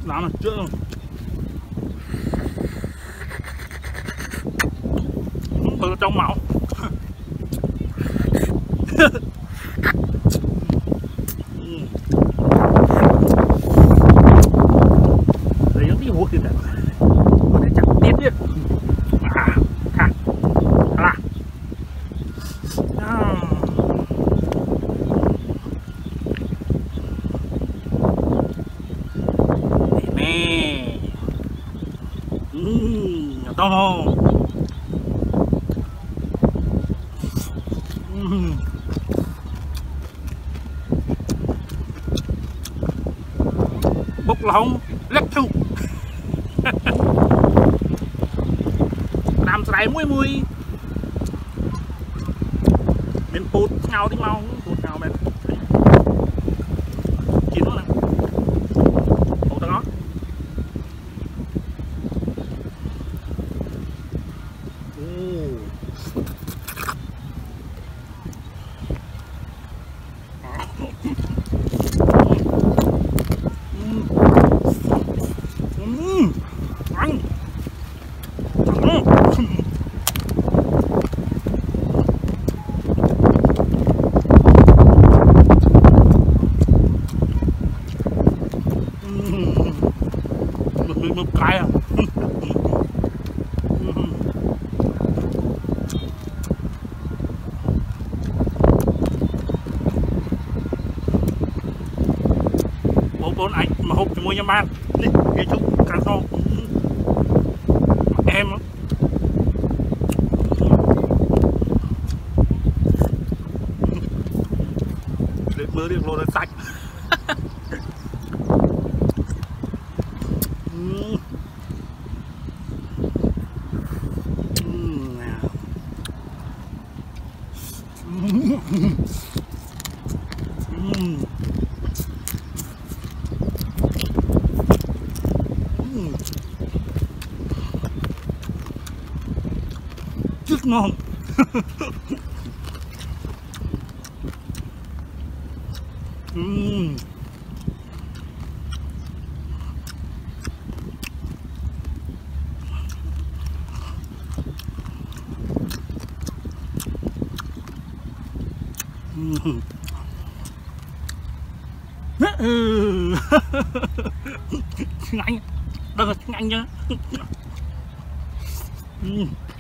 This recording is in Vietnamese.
làm là chưa bự trong máu. Đấy nó đi hút thì có thể chặt tiếp đi. Thả là nè to không? Bốc lông lép thu làm sải muối muối bên bột ngao tí mau bột ngao bên chín nó nè bột đó ăn một cái à. Bốn anh mà hộp cho mua nhà man đi cái chút càng to em được mưa được lô nó sạch. Rất ngon. Tiếng Anh, đừng là tiếng Anh nhá.